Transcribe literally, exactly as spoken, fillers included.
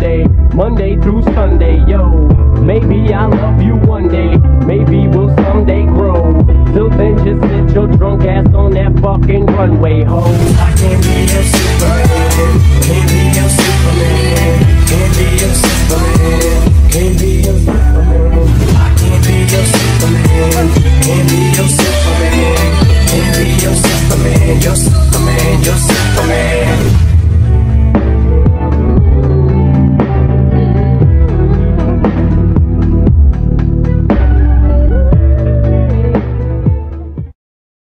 Monday, Monday through Sunday, yo. Maybe I'll love you one day, maybe we'll someday grow. Till then just sit your drunk ass on that fucking runway, ho. I can't be your Superman, can't be your Superman, can't be your Superman.